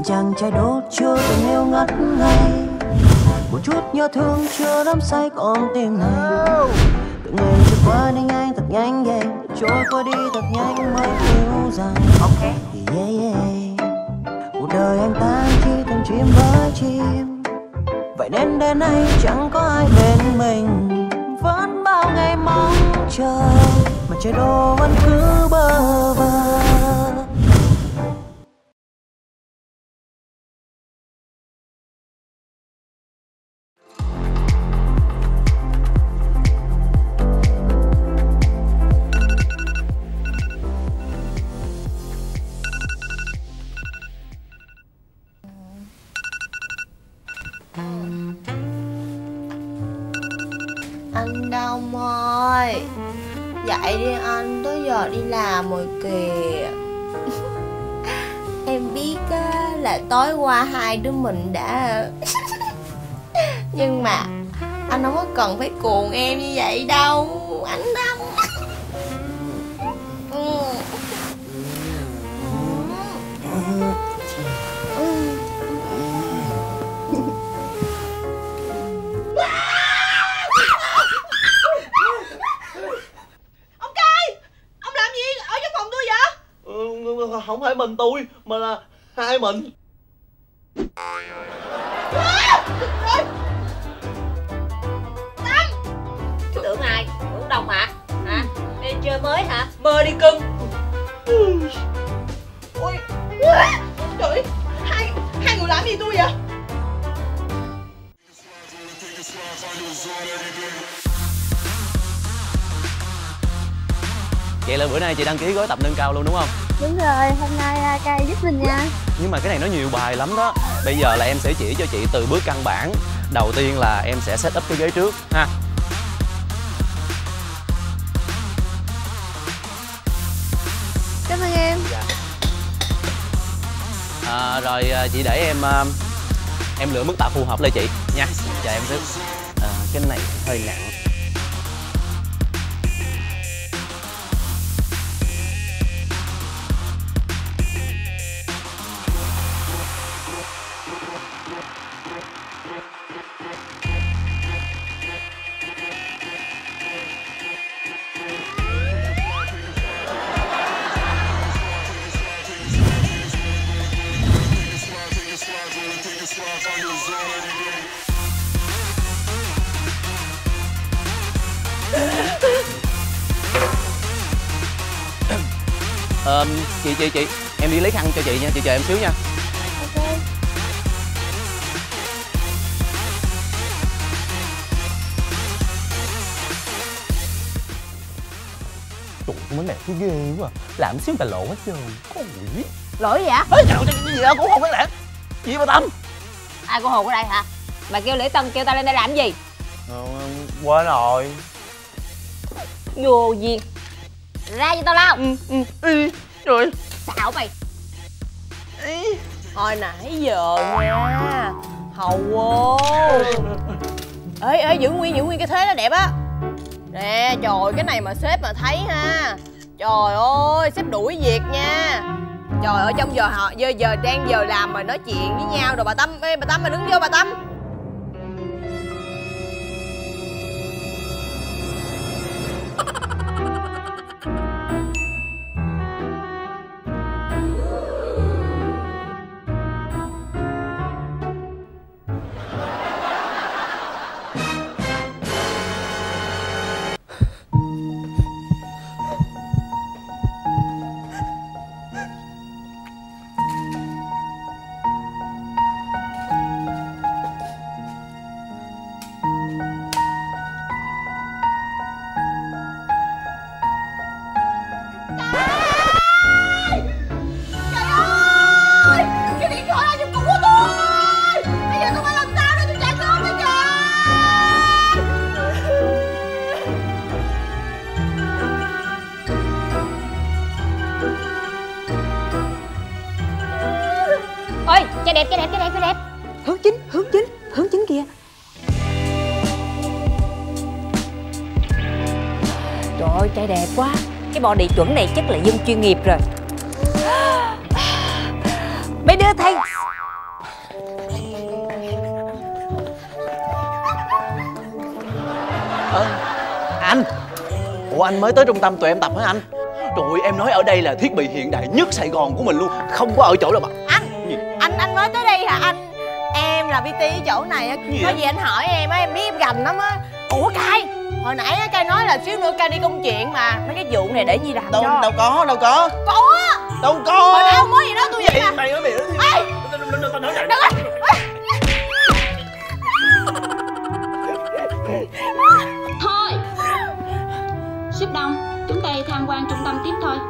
chàng trai đốt chưa tình yêu ngất ngây, một chút nhớ thương chưa đắm say con tim này. Từng ngày trôi qua đi nhanh thật nhanh, yeah. Trôi qua đi thật nhanh mới hiểu rằng okay. Yeah, yeah. Cuộc đời anh ta chỉ từng chim với chim, vậy nên đến nay chẳng có ai bên mình. Vẫn bao ngày mong chờ mà trái đô vẫn cứ bơ vơ. Anh Đông ơi, dậy đi anh, tới giờ đi làm rồi kìa. Em biết á, là tối qua hai đứa mình đã nhưng mà anh không có cần phải cuồng em như vậy đâu, anh Đông. Không phải mình tôi mà là hai mình. Tâm, tưởng ai? Tưởng Đồng hả? Hả? Đi chơi mới hả? Mơ đi cưng. Ôi trời, hai người làm gì tôi vậy? Vậy là bữa nay chị đăng ký gói tập nâng cao luôn đúng không? Đúng rồi, hôm nay Cai giúp mình nha. Nhưng mà cái này nó nhiều bài lắm đó. Bây giờ là em sẽ chỉ cho chị từ bước căn bản. Đầu tiên là em sẽ set up cái ghế trước ha. Cảm ơn em. Dạ. Rồi chị để em lựa mức tạ phù hợp lên chị nha. Chờ em xíu. Cái này hơi nặng. Chị em đi lấy khăn cho chị nha, chị chờ em xíu nha. Ok. Trời, mấy mẹ thấy ghê quá à. Làm xíu cà lộ hết trơn. Lỗi gì vậy? Ê, trời, cái gì đó cũng không biết lẽ. Gì mà Tâm? Ai cô hồn ở đây hả? Bà kêu Lễ Tân kêu tao lên đây làm gì? Quên rồi. Vô duyên. Ra cho tao lao. Rồi. Xạo mày. Hồi nãy giờ nha. Hầu ô. Ê, giữ nguyên cái thế đó đẹp á. Nè, trời, cái này mà sếp mà thấy ha. Trời ơi, sếp đuổi việc nha. Trời ơi, trong giờ đang giờ làm mà nói chuyện với nhau rồi bà Tâm. Ê, bà Tâm, bà đứng vô bà Tâm. Cái đẹp. Hướng chính kìa. Trời ơi, trai đẹp quá. Cái body chuẩn này chắc là dân chuyên nghiệp rồi. Mấy đứa thấy anh. Ủa anh mới tới trung tâm tụi em tập hả anh? Trời ơi, em nói ở đây là thiết bị hiện đại nhất Sài Gòn của mình luôn. Không có ở chỗ nào mà. Anh mới tới đây hả anh? Em là PT ở chỗ này á. Có gì anh hỏi em á, em biết em gành lắm á. Ủa Cai, hồi nãy á Cai nói là xíu nữa Cai đi công chuyện mà. Mấy cái vụ này để Nhi làm cho. Đâu có. Có á. Đâu có. Hồi nãy ông nói gì đó tôi vậy mà. Mày nói biểu. Thôi Ship đông, chúng ta đi tham quan trung tâm tiếp thôi.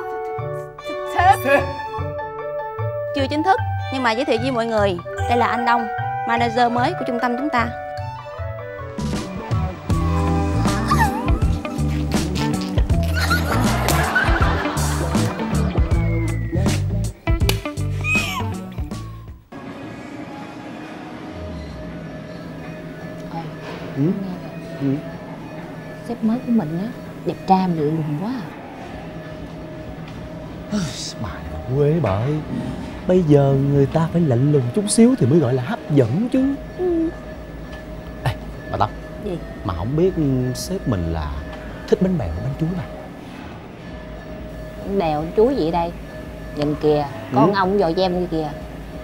Sếp. Chưa chính thức nhưng mà giới thiệu với mọi người, đây là anh Đông, manager mới của trung tâm chúng ta. Sếp mới của mình á, đẹp trai mà lụi lùn quá à. Bài mà quê bởi. Bây giờ người ta phải lạnh lùng chút xíu thì mới gọi là hấp dẫn chứ. Ê, bà Tâm. Gì? Mà không biết sếp mình là thích bánh bèo hay bánh chuối à? Bánh bèo chuối gì đây? Nhìn kìa, có con ông dò dêm kia kìa.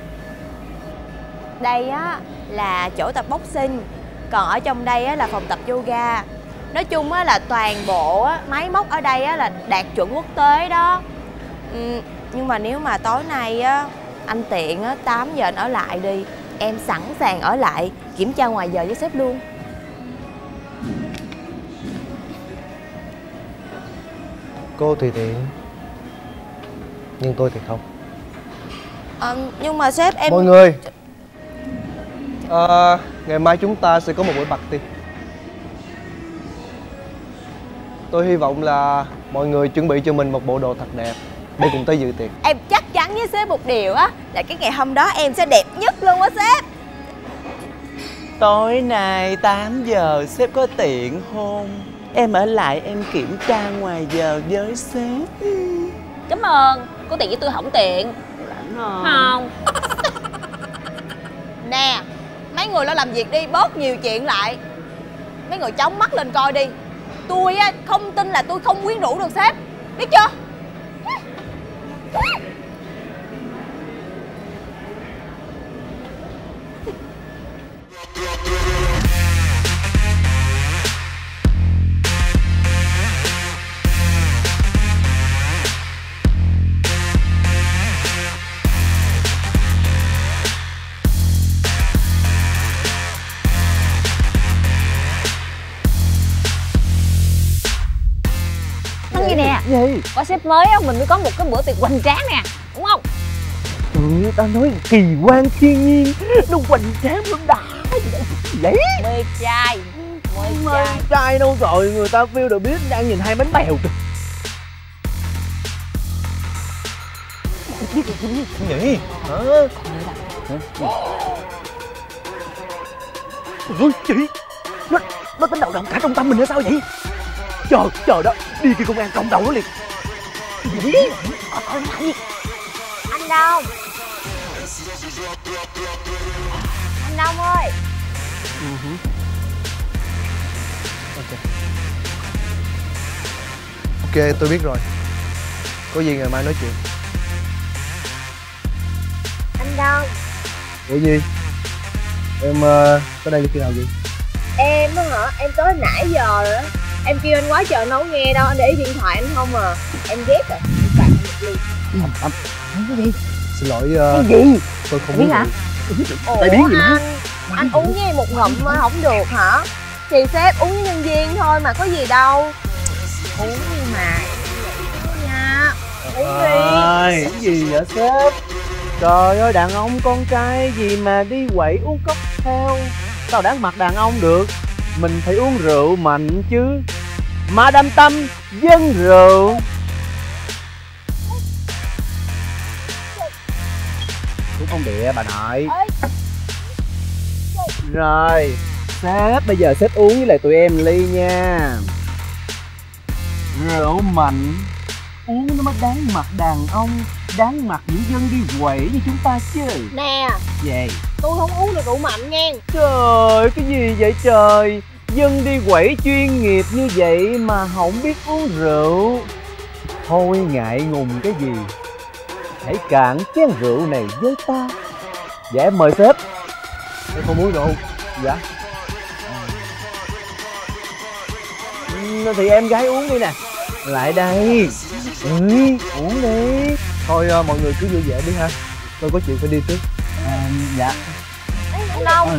Đây á là chỗ tập boxing, còn ở trong đây á là phòng tập yoga. Nói chung á là toàn bộ á, máy móc ở đây á là đạt chuẩn quốc tế đó. Nhưng mà nếu mà tối nay á anh tiện á 8 giờ anh ở lại đi, em sẵn sàng ở lại kiểm tra ngoài giờ với sếp luôn. Cô thì tiện, nhưng tôi thì không. Nhưng mà sếp em... Mọi người, ngày mai chúng ta sẽ có một buổi party. Tôi hy vọng là mọi người chuẩn bị cho mình một bộ đồ thật đẹp để cùng tới dự tiệc. Em chắc chắn với sếp một điều á, là cái ngày hôm đó em sẽ đẹp nhất luôn á sếp. Tối nay 8 giờ sếp có tiện không? Em ở lại em kiểm tra ngoài giờ với sếp. Cảm ơn, có tiện với tôi không tiện. Không. Nè, mấy người lo làm việc đi, bớt nhiều chuyện lại. Mấy người chóng mắt lên coi đi. Tôi á không tin là tôi không quyến rũ được sếp, biết chưa? Gì nè? Gì? Có sếp mới á, mình mới có một cái bữa tiệc hoành tráng nè, đúng không? Ta nói kỳ quan thiên nhiên, nó hoành tráng lắm đã. Vậy? Mê trai. Mê trai đâu rồi, người ta feel được biết đang nhìn hai bánh bèo kìa. Nhỉ? Hả? Ôi chị, nó tính đầu động cả trung tâm mình nữa sao vậy? Chờ đó, đi kia công an cộng đầu nó liền. Anh Đông. Anh Đông ơi. Ok, tôi biết rồi. Có gì ngày mai nói chuyện. Anh Đông. Ủa gì? Em tới đây khi nào vậy? Em á hả? Em tới nãy giờ rồi á. Em kêu anh quá trời nấu nghe đâu, anh để điện thoại anh không à. Em ghét rồi, em phạt anh một ly. Cái gì? Xin lỗi. Cái gì? Tôi không biết biết hả? Ủa anh uống với em một ngụm không được hả? Thì sếp uống với nhân viên thôi mà, có gì đâu. Uống đi mà. Nha. Uống đi. Cái gì vậy sếp? Trời ơi, đàn ông con trai gì mà đi quậy uống cocktail. Sao đáng mặt đàn ông được? Mình phải uống rượu mạnh chứ. Madam Tâm dân rượu. Đúng không địa bà nội? Rồi, sếp bây giờ sếp uống với lại tụi em ly nha. Rượu mạnh uống nó mới đáng mặt đàn ông, đáng mặt những dân đi quẩy như chúng ta chứ. Nè, Gì? tôi không uống được rượu mạnh nha. Trời, cái gì vậy trời? dân đi quẩy chuyên nghiệp như vậy mà không biết uống rượu. Thôi ngại ngùng cái gì, hãy cạn chén rượu này với ta. Dạ em mời sếp. Em không uống rượu. Dạ. Thì em gái uống đi nè. Lại đây. Uống đi. Thôi mọi người cứ vui vẻ đi ha. Tôi có chuyện phải đi trước. Dạ. Anh Đông,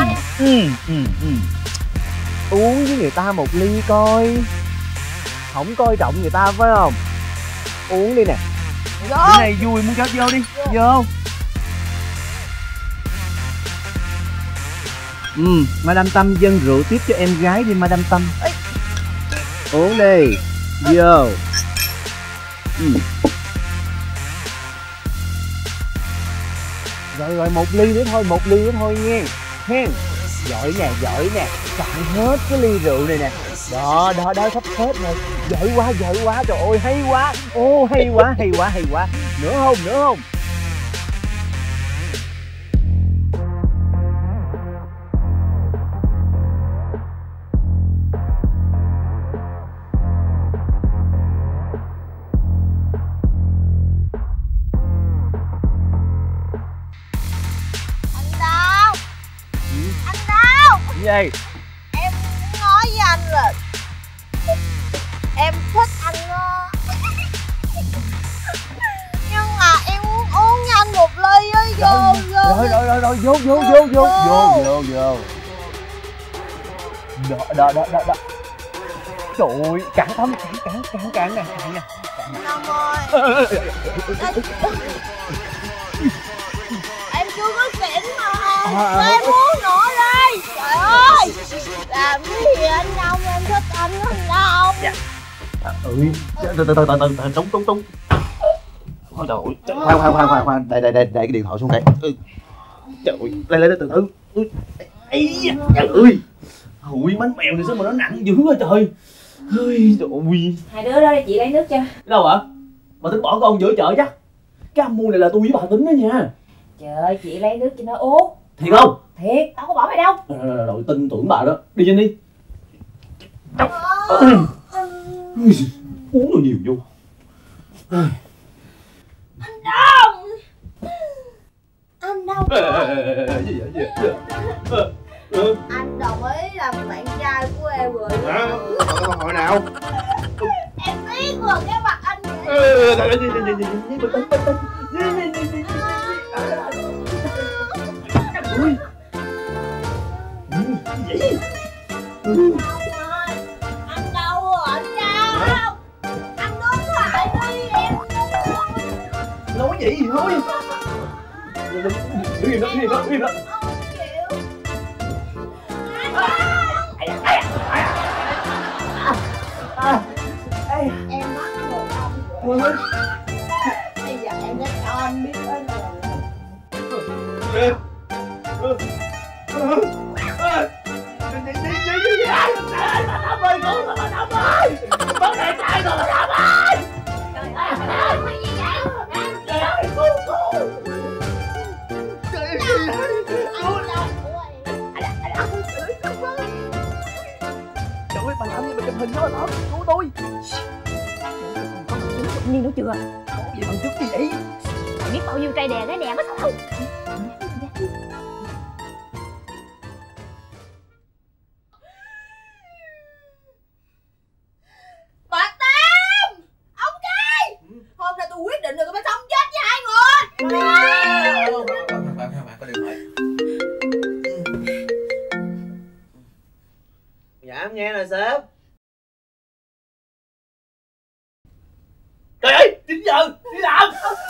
Uống với người ta một ly coi. Không coi trọng người ta phải không? Uống đi nè. Cái này vui muốn chết, vô đi. Vô. Madam Tâm dâng rượu tiếp cho em gái đi Madam Tâm. Uống đi. Vô. Rồi một ly nữa thôi, nghe. Hen. Giỏi nè, cạn hết cái ly rượu này nè. Đó, sắp hết rồi. Giỏi quá, trời ơi, hay quá. Ô, hay quá. Nữa không? Gì? em nói với anh là em thích anh đó. Nhưng mà em muốn uống với anh một ly á. Rồi, vô. Đó. Trời ơi, cạn Tâm, cạn nè. Năm ơi. Em chưa có xỉn mà. Em muốn nữa đi. Trời ơi. Làm cái gì anh Đông, em thích anh lắm đâu. Dạ. Từ. Túng. Ôi trời ơi. Khoan. Đây cái điện thoại xuống đây. Trời ơi, lấy từ từ. Trời ơi. Ui, bánh bèo này sao mà nó nặng dữ vậy trời. Ôi trời ơi. Hai đứa đó chị lấy nước cho. Đâu ạ? Bà tính bỏ con giữa chợ chắc. Cái âm mưu này là tôi với bà tính đó nha. Trời ơi, chị lấy nước cho nó uống. Thiệt không? Thiệt, tao có bỏ mày đâu. Rồi tin tưởng bà đó. Đi trên đi. Uống rồi nhiều vô. Anh Đông. Anh đồng ý làm bạn trai của em rồi. Hồi nào? Em biết rồi, cái mặt anh anh đâu rồi, anh sao? Anh đứng lại đi em. Nói gì thôi. Im đó. Em bắt một ông rồi. Bây giờ em đã cho anh biết đó rồi. Trời ơi, bà làm gì mà chụp hình cho bà Tâm, cứu tôi. Có bằng chứng tự nhiên nữa chưa? Có gì bằng chứng gì vậy? Mày biết bao nhiêu trai đè cái đè mất sao? Bà Tam! Ông Cai! Hôm nay tôi quyết định rồi, tôi phải sống chết với hai người. Bạn có điện thoại. Dạ em nghe nè sếp. Trời ơi, 9 giờ, đi làm.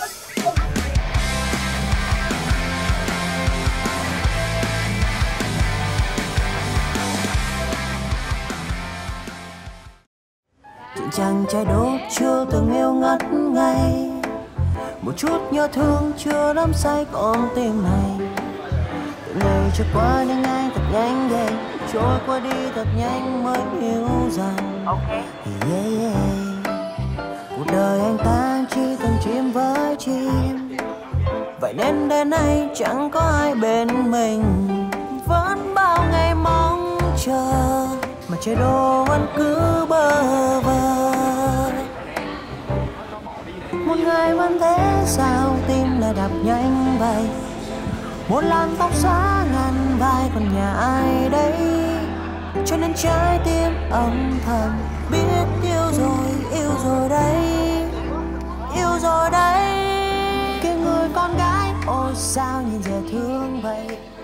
Chuyện chàng trai đốt chưa từng yêu ngất ngây, một chút nhớ thương chưa đắm say con tim này. Từng ngày trôi qua đi nhanh thật nhanh ghê, trôi qua đi thật nhanh mới hiểu rằng cuộc đời anh ta chỉ từng chim với chim. Vậy nên đến nay chẳng có ai bên mình, vẫn bao ngày mong chờ. chế độ vẫn cứ bơ vơ. Một ngày vẫn thế sao tim lại đập nhanh vậy, một làn tóc xõa ngàn vai còn nhà ai đấy, cho nên trái tim âm thầm biết yêu rồi đấy, yêu rồi đấy. Cái người con gái ôi sao nhìn dễ thương vậy,